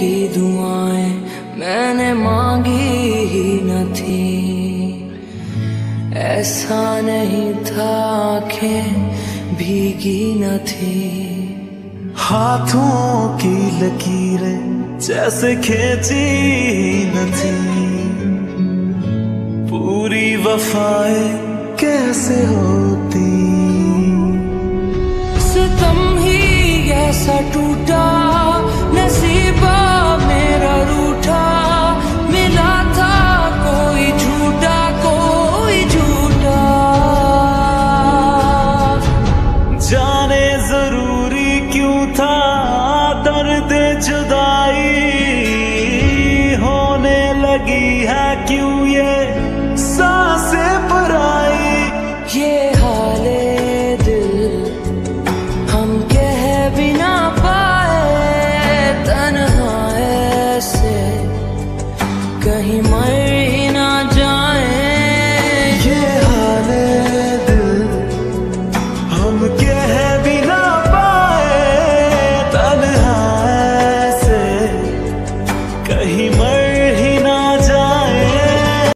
की दुआएं मैंने मांगी ही न थी। ऐसा नहीं था आंखें भीगी न थी। हाथों की लकीरें जैसे खींची न थी। पूरी वफाएं कैसे होती। सितम ही ऐसा टूटा, नसीबा मेरा रूठा। मिला था कोई झूठा, कोई झूठा। जाने जरूरी क्यों था दर्द जुदाई। होने लगी है क्यों ये सांसें पराई। ये हाले दिल हम कह भी ना पाए। तन्हा ऐसे कहीं मर